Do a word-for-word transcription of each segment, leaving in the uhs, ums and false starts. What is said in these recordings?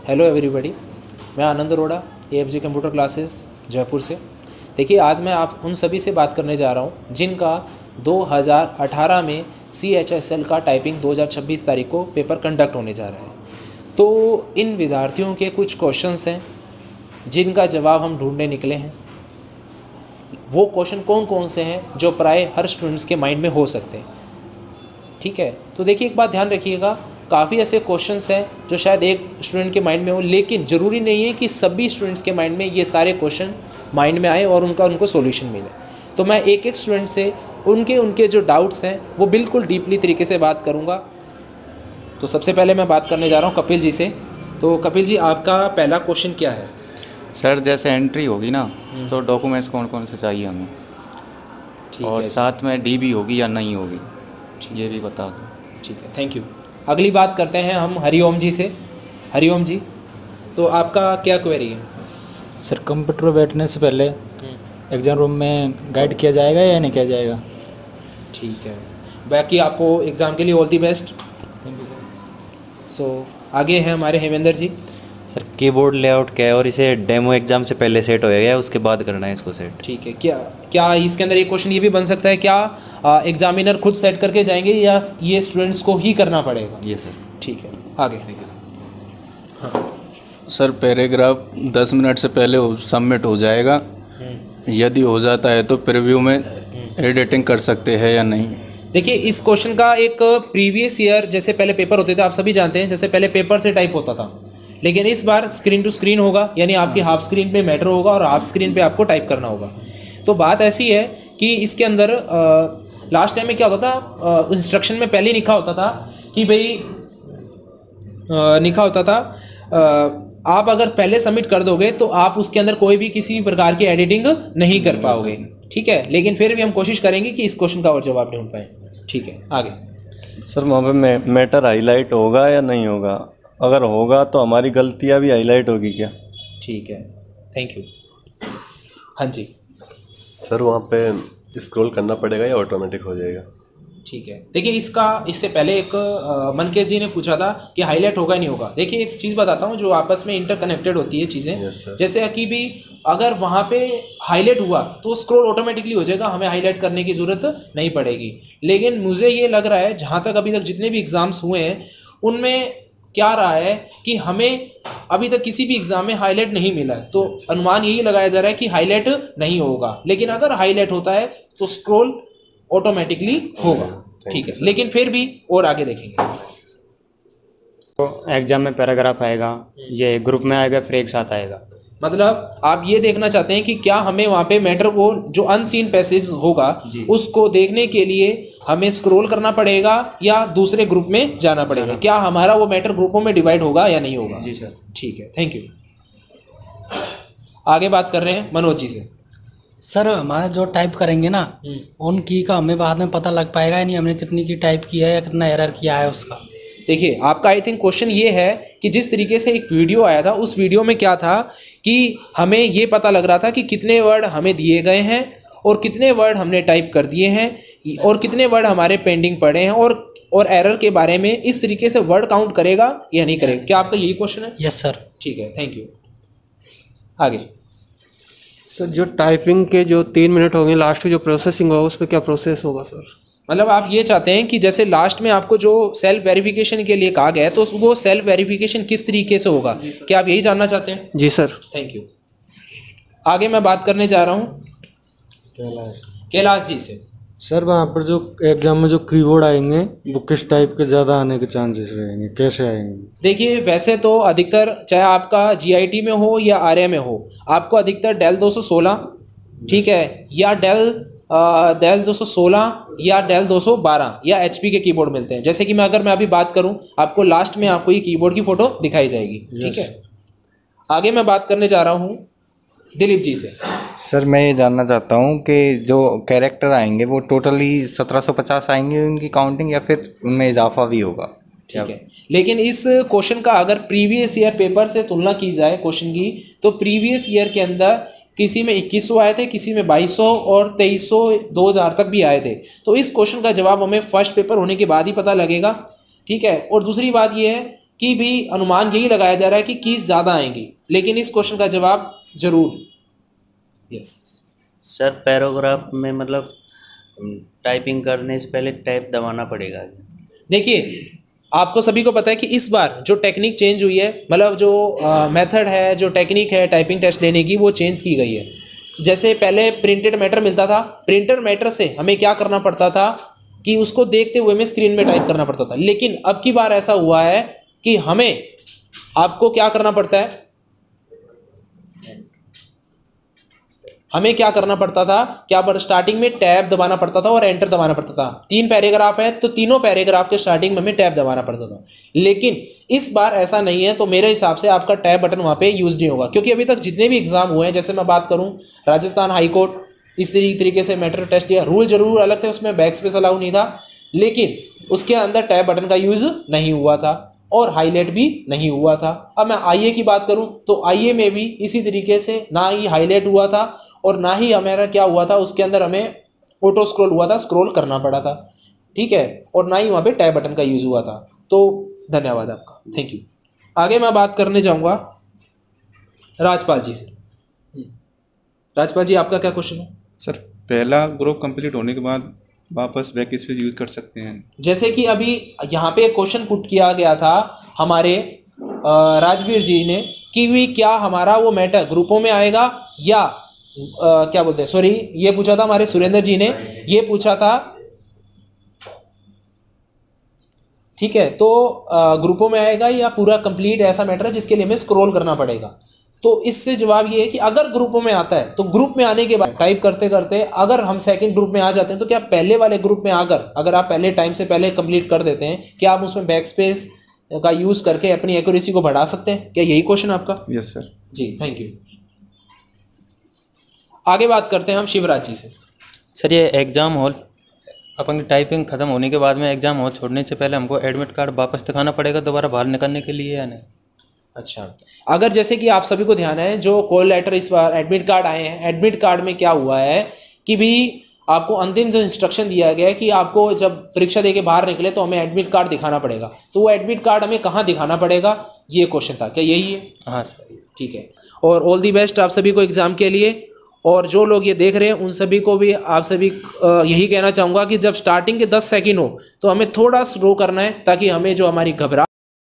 Hello everybody, मैं Anand Arora, AFG computer classes Jaipur से। देखिए, आज मैं आप उन सभी से बात करने जा रहा हूं जिनका दो हज़ार अठारह में सी एच एस एल का टाइपिंग दो हज़ार छब्बीस तारीख को पेपर कंडक्ट होने जा रहा है। तो इन विद्यार्थियों के कुछ क्वेश्चंस हैं जिनका जवाब हम ढूंढने निकले हैं। वो क्वेश्चन कौन कौन से हैं जो प्राय हर स्टूडेंट्स के माइंड में हो सकते हैं। ठीक है, तो देखिए, एक बात ध्यान रखिएगा, काफ़ी ऐसे क्वेश्चंस हैं जो शायद एक स्टूडेंट के माइंड में हो, लेकिन ज़रूरी नहीं है कि सभी स्टूडेंट्स के माइंड में ये सारे क्वेश्चन माइंड में आए और उनका उनको सॉल्यूशन मिले। तो मैं एक एक स्टूडेंट से उनके उनके जो डाउट्स हैं वो बिल्कुल डीपली तरीके से बात करूँगा। तो सबसे पहले मैं बात करने जा रहा हूँ कपिल जी से। तो कपिल जी, आपका पहला क्वेश्चन क्या है? सर, जैसे एंट्री होगी ना तो डॉक्यूमेंट्स कौन कौन से चाहिए हमें, और साथ में डी भी होगी या नहीं होगी, ये भी बता दो। ठीक है, थैंक यू। अगली बात करते हैं हम हरिओम जी से। हरिओम जी, तो आपका क्या क्वेरी है? सर, कंप्यूटर पर बैठने से पहले एग्ज़ाम रूम में गाइड किया जाएगा या नहीं किया जाएगा? ठीक है, बाकी आपको एग्ज़ाम के लिए all the best. Thank you sir. So आगे हैं हमारे Hemendra ji. Sir, keyboard layout क्या है और इसे डेमो एग्जाम से पहले सेट होएगा या उसके बाद करना है इसको सेट? ठीक है, क्या क्या इसके अंदर एक क्वेश्चन ये भी बन सकता है, क्या एग्जामिनर खुद सेट करके जाएंगे या ये स्टूडेंट्स को ही करना पड़ेगा? ये सर। ठीक है, आगे। हाँ सर, पैराग्राफ दस मिनट से पहले सबमिट हो जाएगा। यदि हो जाता है तो प्रीव्यू में एडिटिंग कर सकते हैं या नहीं? देखिए, इस क्वेश्चन का एक प्रीवियस ईयर जैसे पहले पेपर होते थे, आप सभी जानते हैं, जैसे पहले पेपर से टाइप होता था, लेकिन इस बार स्क्रीन टू स्क्रीन होगा, यानी आपकी हाफ स्क्रीन पे मैटर होगा और हाफ स्क्रीन पे आपको टाइप करना होगा। तो बात ऐसी है कि इसके अंदर लास्ट टाइम में क्या होता था, इंस्ट्रक्शन में पहले लिखा होता था कि भाई लिखा होता था आ, आप अगर पहले सबमिट कर दोगे तो आप उसके अंदर कोई भी किसी भी प्रकार की एडिटिंग नहीं कर पाओगे। ठीक है, लेकिन फिर भी हम कोशिश करेंगे कि इस क्वेश्चन का और जवाब ढूंढ पाएँ। ठीक है, आगे। सर, वहाँ पे मैटर हाईलाइट होगा या नहीं होगा? अगर होगा तो हमारी गलतियाँ भी हाईलाइट होगी क्या? ठीक है, थैंक यू। हाँ जी सर, वहाँ पे स्क्रॉल करना पड़ेगा या ऑटोमेटिक हो जाएगा? ठीक है, देखिए, इसका इससे पहले एक मनकेश जी ने पूछा था कि हाईलाइट होगा नहीं होगा। देखिए, एक चीज़ बताता हूँ जो आपस में इंटरकनेक्टेड होती है चीज़ें। yes, जैसे कि भी अगर वहाँ पे हाईलाइट हुआ तो स्क्रॉल ऑटोमेटिकली हो जाएगा, हमें हाईलाइट करने की ज़रूरत नहीं पड़ेगी। लेकिन मुझे ये लग रहा है, जहाँ तक अभी तक जितने भी एग्ज़ाम्स हुए हैं उनमें क्या रहा है कि हमें अभी तक किसी भी एग्जाम में हाईलाइट नहीं मिला है, तो अनुमान यही लगाया जा रहा है कि हाईलाइट नहीं होगा। लेकिन अगर हाईलाइट होता है तो स्क्रॉल ऑटोमेटिकली होगा। ठीक है, लेकिन फिर भी और आगे देखेंगे। तो एग्जाम में पैराग्राफ आएगा, ये ग्रुप में आएगा, फिर एक साथ आएगा। मतलब आप ये देखना चाहते हैं कि क्या हमें वहाँ पे मैटर को जो अनसीन पैसेज होगा उसको देखने के लिए हमें स्क्रॉल करना पड़ेगा या दूसरे ग्रुप में जाना पड़ेगा? क्या हमारा वो मैटर ग्रुपों में डिवाइड होगा या नहीं होगा? जी सर। ठीक है, थैंक यू। आगे बात कर रहे हैं मनोज जी से। सर, हमारा जो टाइप करेंगे ना, उन की का हमें बाद में पता लग पाएगा या नहीं, हमने कितनी की टाइप किया है या कितना एरर किया है उसका? देखिए, आपका आई थिंक क्वेश्चन ये है कि जिस तरीके से एक वीडियो आया था, उस वीडियो में क्या था कि हमें ये पता लग रहा था कि कितने वर्ड हमें दिए गए हैं और कितने वर्ड हमने टाइप कर दिए हैं और कितने वर्ड हमारे पेंडिंग पड़े हैं, और और एरर के बारे में इस तरीके से वर्ड काउंट करेगा या नहीं करेगा। क्या आपका यही क्वेश्चन है? Yes sir. ठीक है, थैंक यू। आगे। सर, जो टाइपिंग के जो तीन मिनट होंगे, लास्ट की जो प्रोसेसिंग होगा उस पर क्या प्रोसेस होगा सर? मतलब आप ये चाहते हैं कि जैसे लास्ट में आपको जो सेल्फ वेरिफिकेशन के लिए कहा गया है तो वो सेल्फ वेरिफिकेशन किस तरीके से होगा, क्या आप यही जानना चाहते हैं? जी सर। Thank you. आगे मैं बात करने जा रहा हूँ कैलाश जी से। सर, वहाँ पर जो एग्जाम में जो कीबोर्ड आएंगे वो किस टाइप के ज़्यादा आने के चांसेस रहेंगे, कैसे आएंगे? देखिए, वैसे तो अधिकतर चाहे आपका जीआईटी में हो या आर्या में हो, आपको अधिकतर डेल दो सौ सोलह, ठीक है, या डेल डेल दो सौ सोलह या डेल दो सौ बारह या एचपी के कीबोर्ड मिलते हैं। जैसे कि मैं अगर मैं अभी बात करूं, आपको लास्ट में आपको ये कीबोर्ड की फ़ोटो दिखाई जाएगी। ठीक है, आगे मैं बात करने जा रहा हूं दिलीप जी से। सर, मैं ये जानना चाहता हूँ कि जो कैरेक्टर आएंगे वो टोटली सत्रह सौ पचास आएंगे उनकी काउंटिंग, या फिर उनमें इजाफा भी होगा? ठीक है, लेकिन इस क्वेश्चन का अगर प्रीवियस ईयर पेपर से तुलना की जाए क्वेश्चन की, तो प्रीवियस ईयर के अंदर किसी में इक्कीस सौ आए थे, किसी में बाईस सौ और तेईस सौ दो हज़ार तक भी आए थे। तो इस क्वेश्चन का जवाब हमें फर्स्ट पेपर होने के बाद ही पता लगेगा। ठीक है, और दूसरी बात यह है की भी अनुमान यही लगाया जा रहा है कि कीज ज़्यादा आएंगी, लेकिन इस क्वेश्चन का जवाब जरूर यस। सर पैराग्राफ में मतलब टाइपिंग करने से पहले टैब दबाना पड़ेगा? देखिए आपको सभी को पता है कि इस बार जो टेक्निक चेंज हुई है, मतलब जो मेथड है, जो टेक्निक है टाइपिंग टेस्ट लेने की, वो चेंज की गई है। जैसे पहले प्रिंटेड मैटर मिलता था, प्रिंटर मैटर से हमें क्या करना पड़ता था कि उसको देखते हुए हमें स्क्रीन में टाइप करना पड़ता था, लेकिन अब की बार ऐसा हुआ है कि हमें आपको क्या करना पड़ता है, हमें क्या करना पड़ता था, क्या पर स्टार्टिंग में टैब दबाना पड़ता था और एंटर दबाना पड़ता था। तीन पैराग्राफ है तो तीनों पैराग्राफ के स्टार्टिंग में हमें टैब दबाना पड़ता था, लेकिन इस बार ऐसा नहीं है। तो मेरे हिसाब से आपका टैब बटन वहाँ पे यूज नहीं होगा, क्योंकि अभी तक जितने भी एग्जाम हुए हैं, जैसे मैं बात करूँ राजस्थान हाई कोर्ट, इस तरीके से मैटर टेस्ट लिया, रूल जरूर अलग थे, उसमें बैक स्पेस अलाउ नहीं था, लेकिन उसके अंदर टैब बटन का यूज नहीं हुआ था और हाईलाइट भी नहीं हुआ था। अब मैं आईए की बात करूं तो आईए में भी इसी तरीके से ना ही हाईलाइट हुआ था और ना ही हमारा क्या हुआ था, उसके अंदर हमें ऑटो स्क्रॉल हुआ था, स्क्रॉल करना पड़ा था, ठीक है, और ना ही वहाँ पे टैब बटन का यूज़ हुआ था। तो धन्यवाद आपका, थैंक यू। आगे मैं बात करने जाऊँगा राजपाल जी से। राजपाल जी आपका क्या क्वेश्चन है? सर पहला ग्रुप कंप्लीट होने के बाद वापस बैक स्पेस यूज़ कर सकते हैं? जैसे कि अभी यहाँ पे क्वेश्चन पुट किया गया था हमारे राजवीर जी ने कि भी क्या हमारा वो मैटर ग्रुपों में आएगा या आ, क्या बोलते हैं, सॉरी ये पूछा था हमारे सुरेंद्र जी ने, ये पूछा था, ठीक है, तो आ, ग्रुपों में आएगा या पूरा कंप्लीट ऐसा मैटर है जिसके लिए हमें स्क्रॉल करना पड़ेगा। तो इससे जवाब ये है कि अगर ग्रुपों में आता है तो ग्रुप में आने के बाद टाइप करते करते अगर हम सेकंड ग्रुप में आ जाते हैं तो क्या पहले वाले ग्रुप में आकर अगर आप पहले टाइम से पहले कंप्लीट कर देते हैं, क्या आप उसमें बैक स्पेस का यूज करके अपनी एक्यूरेसी को बढ़ा सकते हैं? क्या यही क्वेश्चन आपका? Yes sir. जी थैंक यू। आगे बात करते हैं हम शिवराज जी से। सर ये एग्ज़ाम हॉल अपन की टाइपिंग ख़त्म होने के बाद में एग्ज़ाम हॉल छोड़ने से पहले हमको एडमिट कार्ड वापस दिखाना पड़ेगा दोबारा बाहर निकलने के लिए या नहीं? अच्छा, अगर जैसे कि आप सभी को ध्यान है जो कॉल लेटर इस बार एडमिट कार्ड आए हैं, एडमिट कार्ड में क्या हुआ है कि भी आपको अंतिम जो इंस्ट्रक्शन दिया गया है कि आपको जब परीक्षा दे के बाहर निकले तो हमें एडमिट कार्ड दिखाना पड़ेगा, तो वो एडमिट कार्ड हमें कहाँ दिखाना पड़ेगा, ये क्वेश्चन था, क्या यही है? हाँ सर। ठीक है, और ऑल दी बेस्ट आप सभी को एग्ज़ाम के लिए। और जो लोग ये देख रहे हैं उन सभी को भी आप सभी यही कहना चाहूँगा कि जब स्टार्टिंग के दस सेकंड हो तो हमें थोड़ा स्लो करना है ताकि हमें जो हमारी घबरा।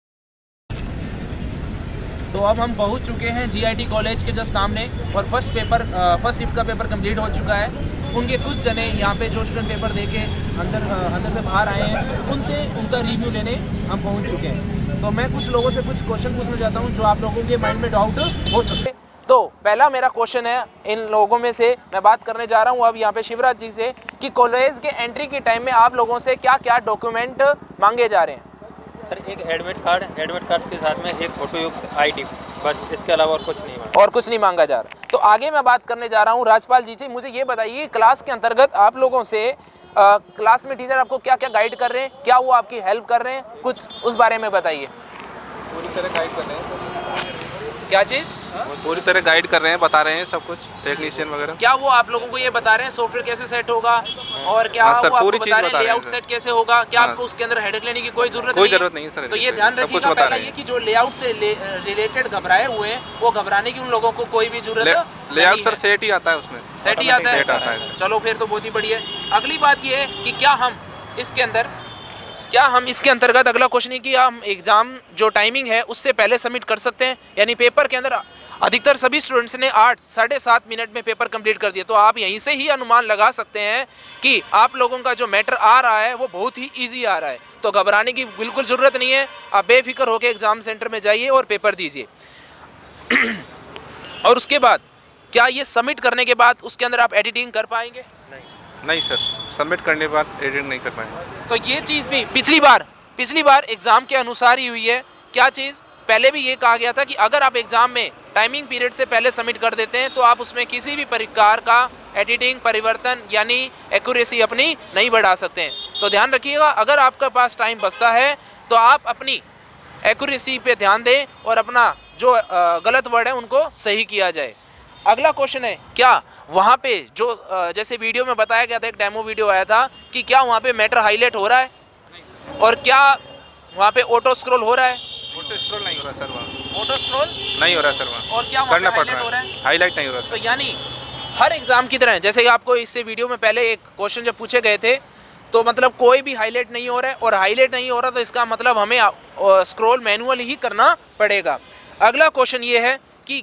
तो अब हम पहुंच चुके हैं जीआईटी कॉलेज के जस्ट सामने और फर्स्ट पेपर फर्स्ट शिफ्ट का पेपर कंप्लीट हो चुका है। उनके कुछ जने यहाँ पे जो स्टूडेंट पेपर दे के अंदर अंदर से बाहर आए हैं उनसे उनका रिव्यू लेने हम पहुँच चुके हैं। तो मैं कुछ लोगों से कुछ क्वेश्चन पूछना चाहता हूँ जो आप लोगों के माइंड में डाउट हो सकते हैं। तो पहला मेरा क्वेश्चन है इन लोगों में से मैं बात करने जा रहा हूँ अब यहाँ पे शिवराज जी से कि कॉलेज के एंट्री के टाइम में आप लोगों से क्या क्या डॉक्यूमेंट मांगे जा रहे हैं? सर एक एडमिट कार्ड, एडमिट कार्ड के साथ में एक फोटोयुक्त आईडी, बस इसके अलावा और कुछ नहीं मांगा। और कुछ नहीं मांगा जा रहा। तो आगे मैं बात करने जा रहा हूँ राजपाल जी से। मुझे ये बताइए क्लास के अंतर्गत आप लोगों से आ, क्लास में टीचर आपको क्या क्या गाइड कर रहे हैं, क्या वो आपकी हेल्प कर रहे हैं, कुछ उस बारे में बताइए। पूरी तरह गाइड कर रहे हैं। क्या चीज़? पूरी तरह गाइड कर रहे हैं, बता रहे हैं सब कुछ, टेक्नीशियन वगैरह। क्या वो आप लोगों को ये बता रहे हैं सॉफ्टवेयर कैसे सेट होगा और क्या हाँ, सर, वो आपको पूरी बता रहे हैं लेआउट सेट कैसे होगा? क्या हाँ, आपको उसके अंदर हेडेक लेने की कोई जरूरत कोई नहीं जरूरत नहीं है सर। तो ये ध्यान रखिएगा पहला ये कि जो लेआउट से रिलेटेड घबराए हुए हैं वो घबराने की उन लोगों को कोई भी जरूरत नहीं। लेआउट सर सेट ही आता है, उसमें सेट ही आता है। चलो फिर तो बहुत ही बढ़िया। अगली बात ये है कि क्या हम इसके अंदर क्या हम इसके अंतर्गत अगला क्वेश्चन है कि हम एग्जाम जो टाइमिंग है उससे पहले सबमिट कर सकते हैं, यानी पेपर के अंदर अधिकतर सभी स्टूडेंट्स ने आठ साढ़े सात मिनट में पेपर कंप्लीट कर दिया। तो आप यहीं से ही अनुमान लगा सकते हैं कि आप लोगों का जो मैटर आ रहा है वो बहुत ही इजी आ रहा है। तो घबराने की बिल्कुल ज़रूरत नहीं है, आप बेफिक्र होकर एग्ज़ाम सेंटर में जाइए और पेपर दीजिए। और उसके बाद क्या ये सबमिट करने के बाद उसके अंदर आप एडिटिंग कर पाएंगे? नहीं नहीं सर, सबमिट करने के बाद एडिटिंग नहीं कर पाएंगे। तो ये चीज़ भी पिछली बार पिछली बार एग्ज़ाम के अनुसार ही हुई है। क्या चीज़? पहले भी ये कहा गया था कि अगर आप एग्ज़ाम में टाइमिंग पीरियड से पहले सबमिट कर देते हैं तो आप उसमें किसी भी प्रकार का एडिटिंग परिवर्तन यानी एक्यूरेसी अपनी नहीं बढ़ा सकते हैं। तो ध्यान रखिएगा, अगर आपके पास टाइम बचता है तो आप अपनी एक्यूरेसी पे ध्यान दें और अपना जो गलत वर्ड है उनको सही किया जाए। अगला क्वेश्चन है क्या वहाँ पे जो जैसे वीडियो में बताया गया था, एक डेमो वीडियो आया था कि क्या वहाँ पे मैटर हाईलाइट हो रहा है और क्या वहाँ पे ऑटो स्क्रॉल हो रहा है? ऑटो स्क्रॉल नहीं हो रहा सर वहाँ। ऑटो स्क्रॉल नहीं हो रहा सर वहाँ। और क्या वहाँ करना पे पड़ हाईलाइट हो रहा रहा है, हाईलाइट नहीं हो रहा तो सर। यानी हर एग्जाम की तरह है, जैसे कि आपको इससे वीडियो में पहले एक क्वेश्चन जब पूछे गए थे तो मतलब कोई भी हाईलाइट नहीं हो रहा है, और हाईलाइट नहीं हो रहा तो इसका मतलब हमें स्क्रॉल मैनुअली ही करना पड़ेगा। अगला क्वेश्चन ये है कि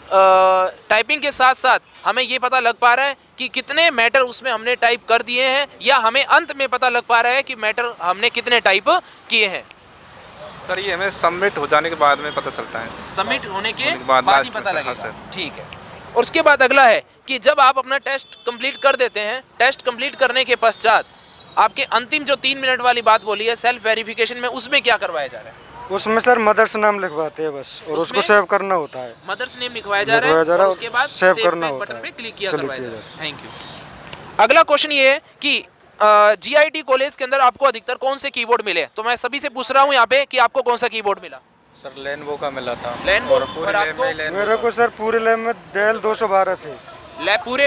टाइपिंग के साथ साथ हमें ये पता लग पा रहा है कि कितने मैटर उसमें हमने टाइप कर दिए हैं, या हमें अंत में पता लग पा रहा है कि मैटर हमने कितने टाइप किए हैं? सर ये हमें सबमिट हो जाने के बाद में पता चलता है। सबमिट होने के होने के बाद बाद ही लास्ट में पता सर, हाँ लगेगा। सर। ठीक है। और उसके बाद अगला है कि जब आप अपना टेस्ट कंप्लीट कर देते हैं, टेस्ट कंप्लीट करने के पश्चात आपके अंतिम जो तीन मिनट वाली बात बोली है सेल्फ वेरिफिकेशन में, उसमें क्या करवाया जा रहा है? उसमें सर मदर्स नाम लिखवाते हैं बस, और उसको सेव करना होता है। मदर्स नेम लिखवाया जा रहा है और उसके बाद सेव सेव करना पे होता बटन है, पे क्लिक किया क्लिक करवाया किया जा रहा है। Thank you. अगला क्वेश्चन ये है कि जीआईटी कॉलेज के अंदर आपको अधिकतर कौन से कीबोर्ड मिले? तो मैं सभी से पूछ रहा हूँ यहाँ पे कि आपको कौन सा कीबोर्ड मिला? सर लेनवो का मिला था। लेनवो। और पूरे और लैब आपको? में लेनवो मेरे को सर पूरे लैब में डेल दो सौ बारह थे। लैब पूरे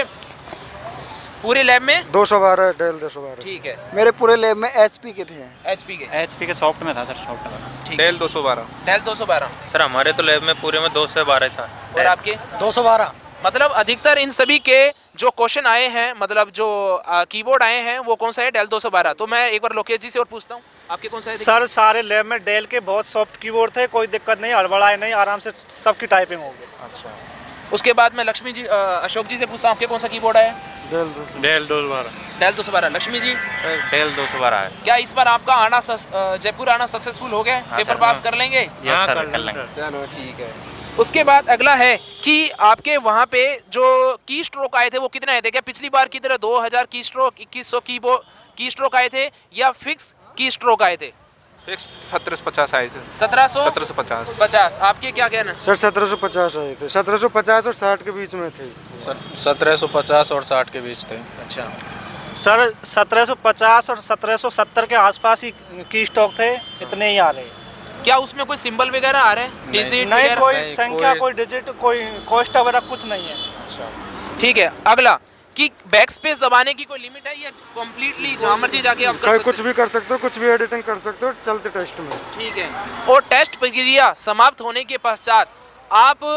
पूरे लैब में दो सौ बारह डेल दो सौ बारह। ठीक है। मेरे पूरे लैब में एचपी के थे। एचपी के एचपी के सॉफ्ट में था सर, सॉफ्ट में। ठीक। डेल दो सौ बारह। डेल दो सौ बारह। सर हमारे तो लैब में पूरे में दो सौ बारह था। और आपके? दो सौ बारह। मतलब अधिकतर इन सभी के जो क्वेश्चन आए हैं, मतलब जो कीबोर्ड आए हैं वो कौन सा है? डेल दो सौ बारह। तो मैं एक बार लोकेश जी से और पूछता हूँ, आपके कौन सा है? सर सारे लैब में डेल के बहुत सॉफ्ट कीबोर्ड थे, कोई दिक्कत नहीं, हड़बड़ाए नहीं, आराम से सबकी टाइपिंग हो गई। अच्छा। उसके बाद मैं लक्ष्मी जी, अशोक जी से पूछता हूँ, आपके कौन सा कीबोर्ड आया? डेल डेल दो सौ बारह। डेल दो सौ बारह। लक्ष्मी जी? डेल दो सौ बारह है। क्या इस बार आपका आना जयपुर आना सक्सेसफुल हो गया? पेपर पास कर लेंगे? यस सर, कर लेंगे। चलो ठीक है। उसके बाद अगला है कि आपके वहाँ पे जो की स्ट्रोक आए थे वो कितने आए थे? क्या पिछली बार की तरह दो हज़ार की स्ट्रोक, इक्कीस सौ की की स्ट्रोक आए थे, या फिक्स की स्ट्रोक आए थे? फिक्स सत्रह सौ पचास आए थे। सत्रह सौ सत्रह सौ पचास। पचास। आपके क्या कहना? सर सत्रह सौ पचास आए थे, सत्रह सौ पचास और साठ के बीच में थे। सर सत्रह सौ पचास और साठ के बीच थे। अच्छा। सर सत्रह सौ पचास और सत्रह सौ सत्तर के आसपास ही की स्टॉक थे, इतने ही आ रहे हैं। क्या उसमें कोई सिंबल वगैरह आ रहे हैं? डिजिट नहीं, वगैरह? कोई संख्या, कोई डिजिट, कोई कोष्ट वगैरह कुछ नहीं है। अच्छा ठीक है। अगला कि बैक स्पेस दबाने की कोई लिमिट है या कंप्लीटली जहाँ मर्जी जाके आप कर सकते कुछ भी कर सकते हो, कुछ भी एडिटिंग कर सकते हो चलते टेस्ट में। ठीक है। और टेस्ट प्रक्रिया समाप्त होने के पश्चात आप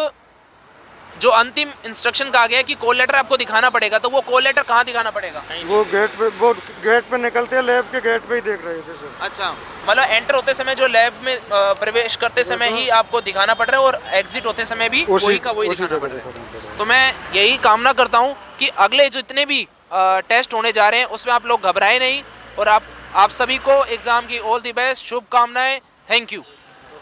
जो अंतिम इंस्ट्रक्शन कहा गया है कि कॉल लेटर आपको दिखाना पड़ेगा, तो वो कॉल लेटर कहाँ दिखाना पड़ेगा? वो गेट पे, वो गेट पे निकलते हैं, लैब के गेट पे ही देख रहे थे सर। अच्छा, मतलब एंटर होते समय जो लैब में प्रवेश करते समय ही आपको दिखाना पड़ रहा है, और एग्जिट होते समय भी वही का वही दिखाना पड़ रहा है। तो मैं यही कामना करता हूँ कि अगले जितने भी टेस्ट होने जा रहे हैं उसमें आप लोग घबराए नहीं, और आप आप सभी को एग्जाम की ऑल दी बेस्ट, शुभकामनाएं। Thank you.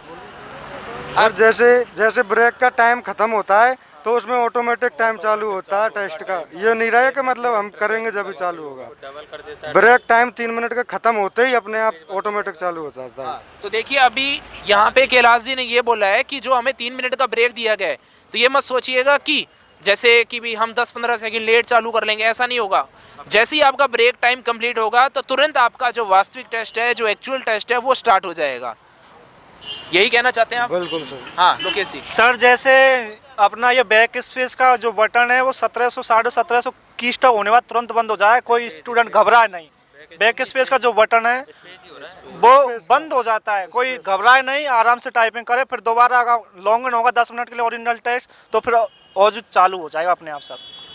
सर जैसे जैसे ब्रेक का टाइम खत्म होता है तो उसमें ऑटोमेटिक टाइम चालू होता है टेस्ट का। ये नहीं रहा है कि मतलब हम करेंगे जब ही चालू होगा। ब्रेक टाइम तीन मिनट का खत्म होते ही अपने आप ऑटोमेटिक चालू हो जाता है। तो देखिए अभी यहाँ पे कैलाश जी ने ये बोला है कि जो हमें तीन मिनट का ब्रेक दिया गया है, तो ये मत सोचिएगा कि जैसे कि भी हम दस पंद्रह सेकंड लेट चालू कर लेंगे, ऐसा नहीं होगा। जैसे ही आपका ब्रेक टाइम कंप्लीट होगा तो तुरंत आपका जो वास्तविक टेस्ट है, जो एक्चुअल टेस्ट है, वो स्टार्ट हो जाएगा। यही कहना चाहते हैं आप? बिल्कुल सर। हाँ लोकेश जी। सर जैसे अपना ये बैक स्पेस का जो बटन है वो सत्रह सौ साढ़े सत्रह सौ की स्टॉक होने बाद तुरंत बंद हो जाए, कोई स्टूडेंट घबराए नहीं। बैक स्पेस का जो बटन है वो बंद हो जाता है, कोई घबराए नहीं, आराम से टाइपिंग करे। फिर दोबारा अगर लॉन्ग होगा दस मिनट के लिए ओरिजिनल टेस्ट, तो फिर और जो चालू हो जाएगा अपने आप सब।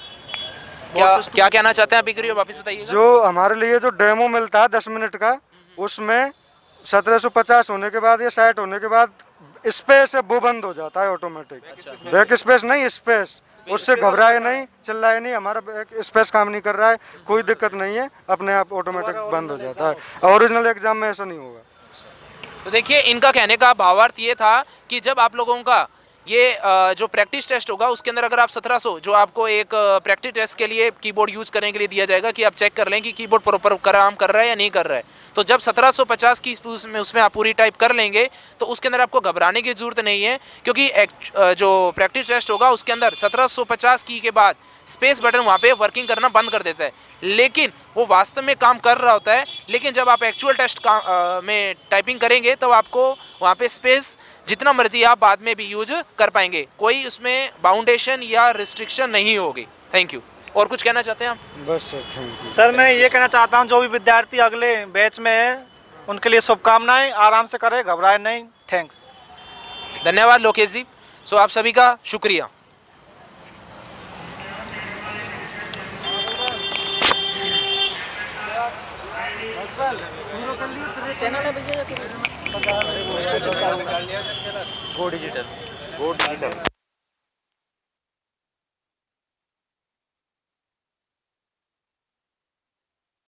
क्या क्या कहना चाहते हैं आप? बिक्री वापस बताइएगा। जो हमारे लिए जो डेमो मिलता है दस मिनट का, उसमें सत्रह सौ पचास होने के बाद या साठ होने के बाद स्पेस है वो बंद हो जाता है ऑटोमेटिक। बैक स्पेस नहीं, स्पेस, उससे घबराए नहीं, चिल्लाए नहीं, हमारा बैक स्पेस काम नहीं कर रहा है, कोई दिक्कत नहीं है, अपने आप ऑटोमेटिक बंद हो जाता है। ओरिजिनल एग्जाम में ऐसा नहीं होगा। तो देखिए इनका कहने का भावार्थ ये था कि जब आप लोगों का ये जो प्रैक्टिस टेस्ट होगा उसके अंदर अगर आप सत्रह सौ जो आपको एक प्रैक्टिस टेस्ट के लिए कीबोर्ड यूज़ करने के लिए दिया जाएगा कि आप चेक कर लें कि कीबोर्ड प्रॉपर काम कर रहा है या नहीं कर रहा है, तो जब सत्रह सौ पचास की उसमें उसमें आप पूरी टाइप कर लेंगे तो उसके अंदर आपको घबराने की ज़रूरत नहीं है, क्योंकि जो प्रैक्टिस टेस्ट होगा उसके अंदर सत्रह सौ पचास की के बाद स्पेस बटन वहाँ पे वर्किंग करना बंद कर देता है, लेकिन वो वास्तव में काम कर रहा होता है। लेकिन जब आप एक्चुअल टेस्ट का आ, में टाइपिंग करेंगे तो आपको वहाँ पे स्पेस जितना मर्जी आप बाद में भी यूज कर पाएंगे, कोई उसमें बाउंडेशन या रिस्ट्रिक्शन नहीं होगी। Thank you. और कुछ कहना चाहते हैं आप? बस सर, थैंक यू। सर मैं ये कहना चाहता हूँ जो भी विद्यार्थी अगले बैच में है उनके लिए शुभकामनाएं, आराम से करें, घबराए नहीं। थैंक्स। धन्यवाद लोकेश जी। सो आप सभी का शुक्रिया। गो डिजिटल गो डिजिटल